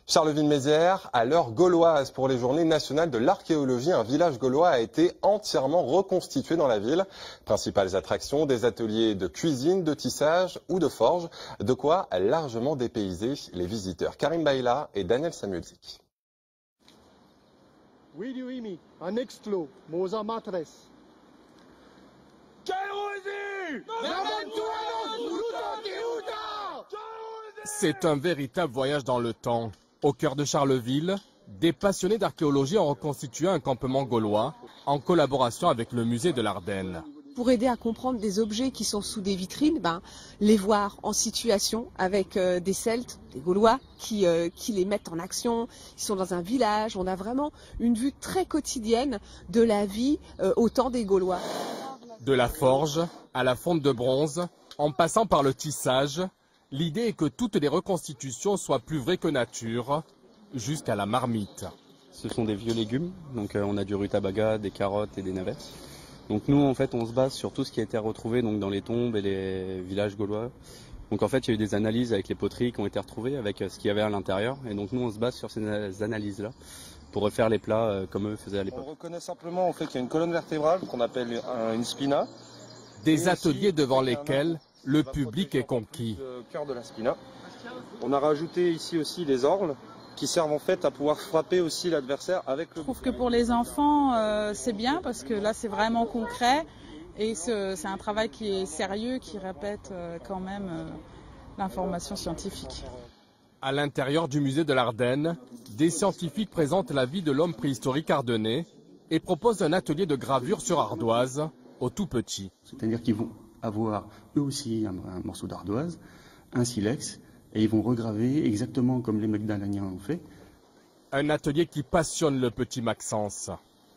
Charleville-Mézières, à l'heure gauloise pour les journées nationales de l'archéologie, un village gaulois a été entièrement reconstitué dans la ville. Principales attractions, des ateliers de cuisine, de tissage ou de forge, de quoi largement dépayser les visiteurs. Karim Baïla et Daniel Samuelzik. C'est un véritable voyage dans le temps. Au cœur de Charleville, des passionnés d'archéologie ont reconstitué un campement gaulois en collaboration avec le musée de l'Ardenne. Pour aider à comprendre des objets qui sont sous des vitrines, les voir en situation avec des Celtes, des Gaulois qui les mettent en action. Ils sont dans un village, on a vraiment une vue très quotidienne de la vie au temps des Gaulois. De la forge à la fonte de bronze, en passant par le tissage, l'idée est que toutes les reconstitutions soient plus vraies que nature, jusqu'à la marmite. Ce sont des vieux légumes, donc on a du rutabaga, des carottes et des navettes. Donc nous en fait on se base sur tout ce qui a été retrouvé donc, dans les tombes et les villages gaulois. Donc en fait il y a eu des analyses avec les poteries qui ont été retrouvées avec ce qu'il y avait à l'intérieur. Et donc nous on se base sur ces analyses-là pour refaire les plats comme eux faisaient à l'époque. On reconnaît simplement en fait qu'il y a une colonne vertébrale qu'on appelle une spina. Des ateliers devant lesquels le public est conquis. Le cœur de la spina. On a rajouté ici aussi les orles qui servent en fait à pouvoir frapper aussi l'adversaire avec le... Je trouve que pour les enfants c'est bien parce que là c'est vraiment concret et c'est un travail qui est sérieux, qui répète quand même l'information scientifique. À l'intérieur du musée de l'Ardenne, des scientifiques présentent la vie de l'homme préhistorique ardennais et proposent un atelier de gravure sur ardoise aux tout petits. C'est-à-dire qu'ils vont avoir eux aussi un morceau d'ardoise, un silex, et ils vont regraver exactement comme les Magdaleniens ont fait. Un atelier qui passionne le petit Maxence.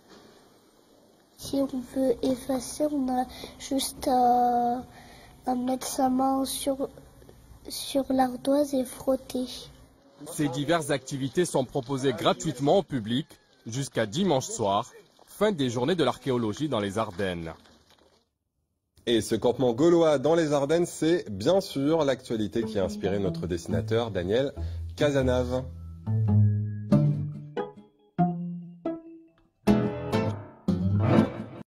Si on veut effacer, on a juste à mettre sa main sur l'ardoise et frotter. Ces diverses activités sont proposées gratuitement au public jusqu'à dimanche soir, fin des journées de l'archéologie dans les Ardennes. Et ce campement gaulois dans les Ardennes, c'est bien sûr l'actualité qui a inspiré notre dessinateur Daniel Casanave.